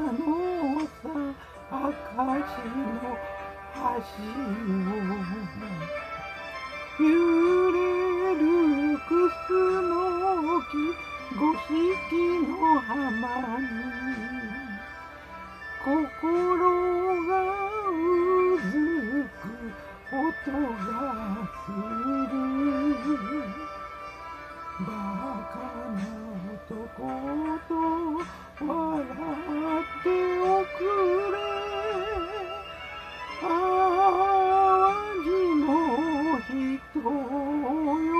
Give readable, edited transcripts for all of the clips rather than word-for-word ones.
のさ証の橋を揺れるクスノキ五色の浜に心がうずく音がするバカな男と笑っておくれ淡路の人よ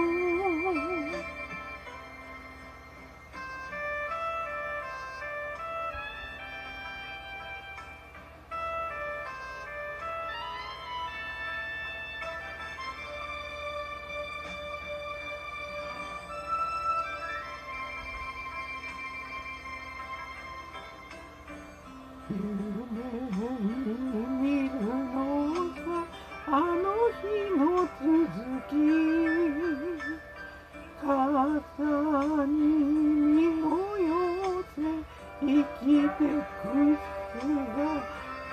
夢に見るのさあの日の続き傘に身を寄せ生きてく姿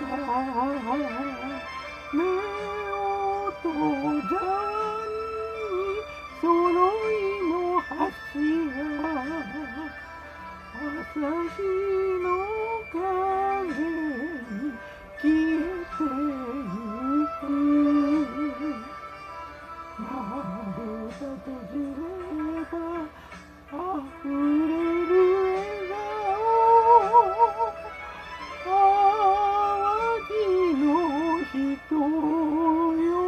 目を閉ざに揃いの柱朝日の影に消えてゆくまぶた閉じれば溢れる笑顔淡路の人よ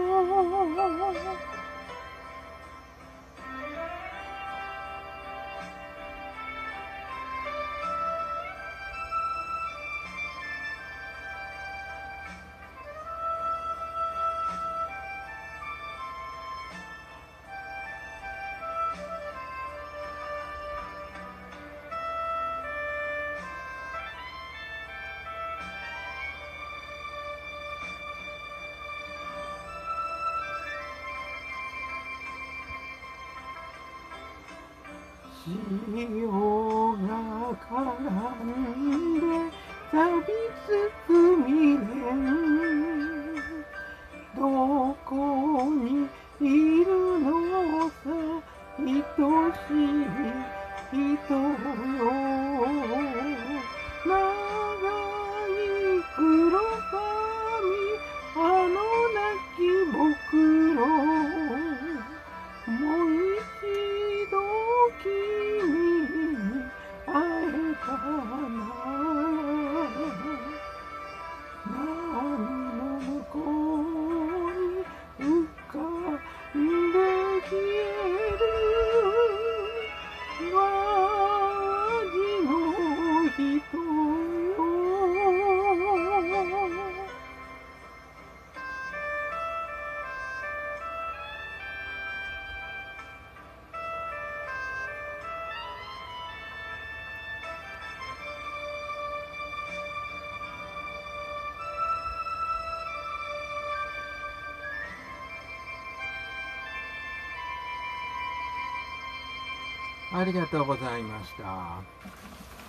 潮が絡んで錆びつく未練どこにいるのさ愛しい人よ長い黒髪あの亡き僕のもう一度君に会えたなら波の向こうに浮かんで消える淡路の人よありがとうございました。